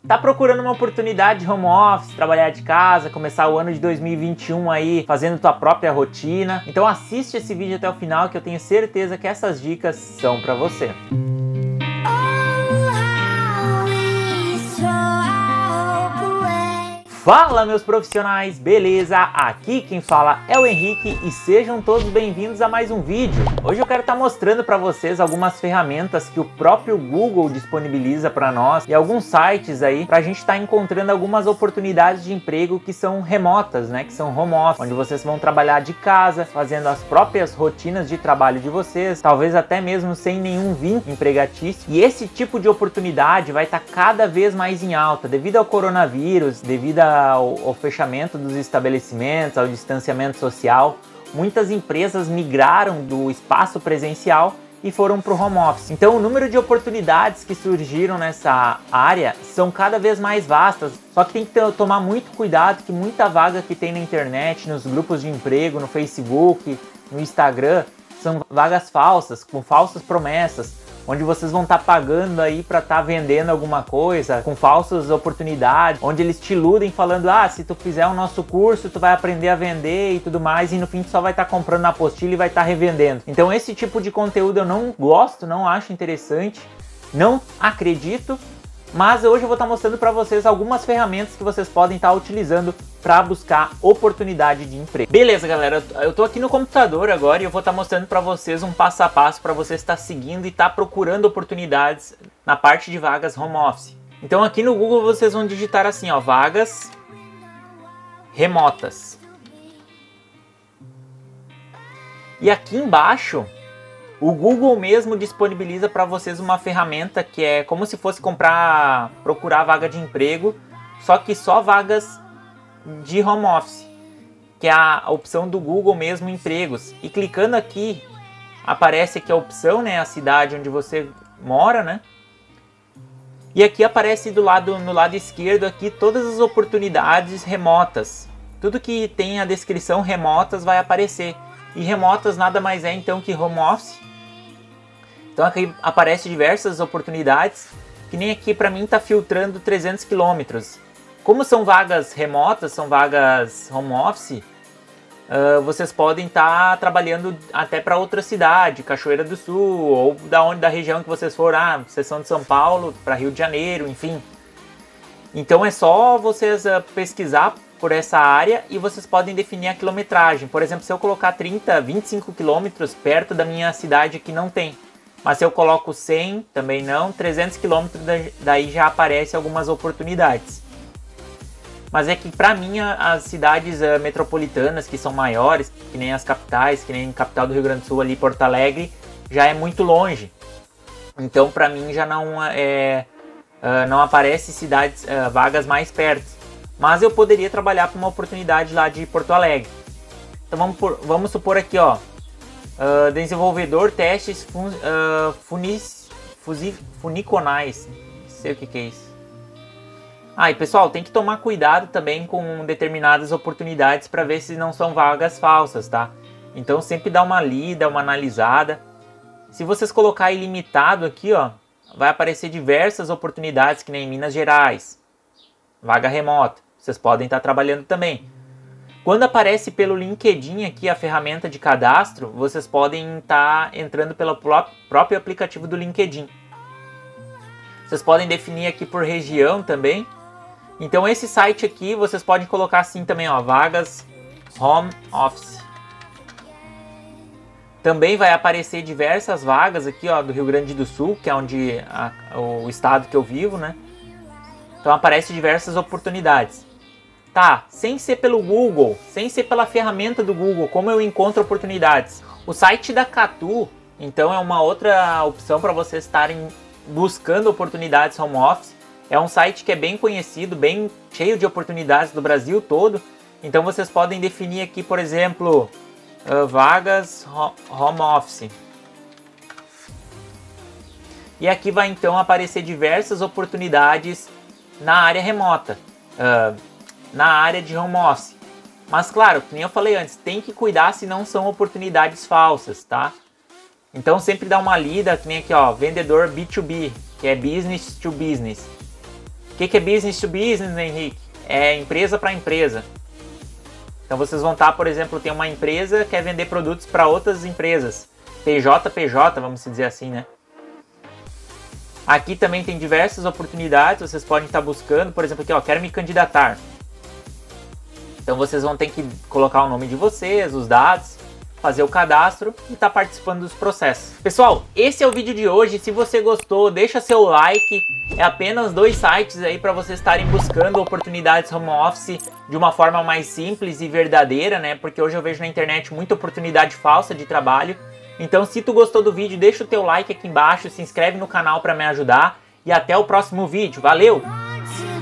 Tá procurando uma oportunidade de home office, trabalhar de casa, começar o ano de 2021 aí fazendo tua própria rotina? Então assiste esse vídeo até o final que eu tenho certeza que essas dicas são para você. Fala meus profissionais, beleza? Aqui quem fala é o Henrique e sejam todos bem-vindos a mais um vídeo. Hoje eu quero estar mostrando para vocês algumas ferramentas que o próprio Google disponibiliza para nós e alguns sites aí para a gente estar encontrando algumas oportunidades de emprego que são remotas, né? Que são home office, onde vocês vão trabalhar de casa, fazendo as próprias rotinas de trabalho de vocês, talvez até mesmo sem nenhum vínculo empregatício. E esse tipo de oportunidade vai estar cada vez mais em alta devido ao coronavírus, devido ao fechamento dos estabelecimentos, ao distanciamento social. Muitas empresas migraram do espaço presencial e foram para o home office. Então o número de oportunidades que surgiram nessa área são cada vez mais vastas, só que tem que tomar muito cuidado que muita vaga que tem na internet, nos grupos de emprego, no Facebook, no Instagram, são vagas falsas, com falsas promessas, onde vocês vão estar pagando aí para estar vendendo alguma coisa, com falsas oportunidades, onde eles te iludem falando, se tu fizer o nosso curso, tu vai aprender a vender e tudo mais, e no fim tu só vai estar comprando na apostila e vai estar revendendo. Então esse tipo de conteúdo eu não gosto, não acho interessante, não acredito, mas hoje eu vou estar mostrando para vocês algumas ferramentas que vocês podem estar utilizando para buscar oportunidade de emprego. Beleza, galera, eu tô aqui no computador agora e eu vou estar mostrando para vocês um passo a passo para você estar seguindo e estar procurando oportunidades na parte de vagas home office. Então aqui no Google vocês vão digitar assim, ó, vagas remotas. E aqui embaixo o Google mesmo disponibiliza para vocês uma ferramenta que é como se fosse procurar vaga de emprego, só que só vagas de home office, que é a opção do Google mesmo, empregos. E clicando aqui, aparece aqui a opção, né, a cidade onde você mora, né? E aqui aparece no lado esquerdo aqui todas as oportunidades remotas. Tudo que tem a descrição remotas vai aparecer. E remotas nada mais é então que home office. Então aqui aparece diversas oportunidades, que nem aqui para mim está filtrando 300 km. Como são vagas remotas, são vagas home office, vocês podem estar trabalhando até para outra cidade, Cachoeira do Sul, ou da região que vocês for, vocês são de São Paulo, para Rio de Janeiro, enfim. Então é só vocês pesquisar por essa área e vocês podem definir a quilometragem. Por exemplo, se eu colocar 30, 25 quilômetros perto da minha cidade aqui não tem. Mas se eu coloco 100, também não, 300 quilômetros daí já aparece algumas oportunidades. Mas é que para mim as cidades metropolitanas que são maiores, que nem as capitais, que nem a capital do Rio Grande do Sul ali, Porto Alegre, já é muito longe. Então para mim já não aparece vagas mais perto. Mas eu poderia trabalhar para uma oportunidade lá de Porto Alegre. Então vamos supor aqui, ó, desenvolvedor testes funiconais. Não sei o que é isso. E pessoal, tem que tomar cuidado também com determinadas oportunidades para ver se não são vagas falsas, tá? Então sempre dá uma lida, uma analisada. Se vocês colocar ilimitado aqui, ó, vai aparecer diversas oportunidades, que nem em Minas Gerais, vaga remota. Vocês podem estar trabalhando também. Quando aparece pelo LinkedIn aqui a ferramenta de cadastro, vocês podem estar entrando pelo próprio aplicativo do LinkedIn. Vocês podem definir aqui por região também. Então esse site aqui vocês podem colocar assim também, ó, vagas home office. Também vai aparecer diversas vagas aqui, ó, do Rio Grande do Sul, que é o estado que eu vivo, né? Então aparece diversas oportunidades. Tá, sem ser pelo Google, sem ser pela ferramenta do Google, como eu encontro oportunidades? O site da Catu, então, é uma outra opção para vocês estarem buscando oportunidades home office. É um site que é bem conhecido, bem cheio de oportunidades do Brasil todo. Então vocês podem definir aqui, por exemplo, vagas home office. E aqui vai então aparecer diversas oportunidades na área remota. Na área de home office. Mas claro, como eu falei antes, tem que cuidar se não são oportunidades falsas, tá? Então sempre dá uma lida, que nem aqui, ó, vendedor B2B, que é business to business. O que é business to business, Henrique? É empresa para empresa. Então vocês vão estar, por exemplo, tem uma empresa que quer vender produtos para outras empresas. PJ, vamos dizer assim, né? Aqui também tem diversas oportunidades, vocês podem estar buscando, por exemplo, aqui, ó, quero me candidatar. Então vocês vão ter que colocar o nome de vocês, os dados, fazer o cadastro e estar participando dos processos. Pessoal, esse é o vídeo de hoje. Se você gostou, deixa seu like. É apenas 2 sites aí para vocês estarem buscando oportunidades home office de uma forma mais simples e verdadeira, né? Porque hoje eu vejo na internet muita oportunidade falsa de trabalho. Então, se tu gostou do vídeo, deixa o teu like aqui embaixo, se inscreve no canal para me ajudar e até o próximo vídeo. Valeu!